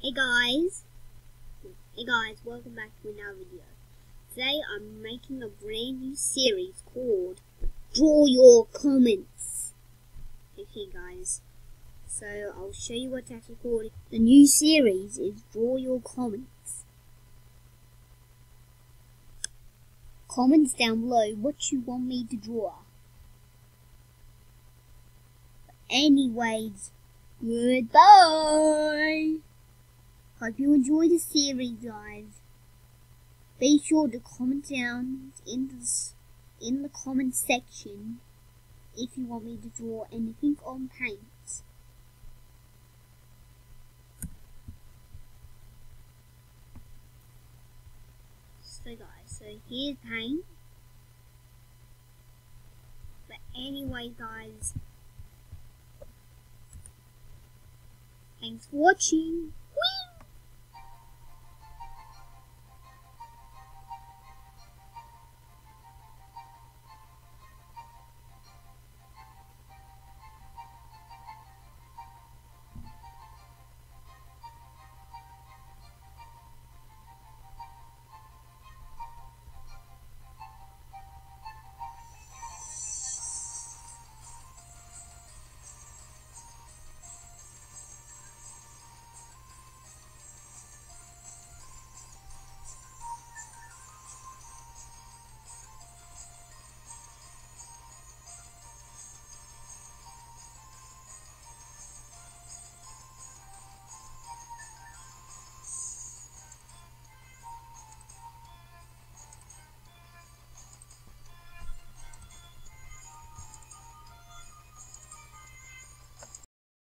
Hey guys, welcome back to another video. Today I'm making a brand new series called Draw Your Comments. Okay guys, so I'll show you what's actually called. The new series is Draw Your Comments. Comments down below what you want me to draw. Anyways, goodbye! Hope you enjoy the series, guys. Be sure to comment down in the comment section if you want me to draw anything on paint. So guys, so here's paint. But anyway guys, thanks for watching.